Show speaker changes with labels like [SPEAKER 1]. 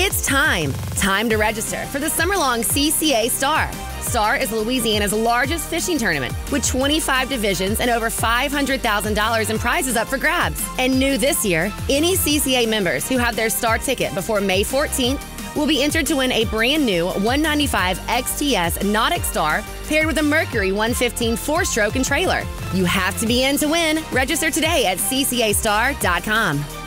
[SPEAKER 1] It's time to register for the summer-long CCA Star. Star is Louisiana's largest fishing tournament with 25 divisions and over $500,000 in prizes up for grabs. And new this year, any CCA members who have their Star ticket before May 14th will be entered to win a brand new 195 XTS NauticStar paired with a Mercury 115 4-stroke and trailer. You have to be in to win. Register today at ccastar.com.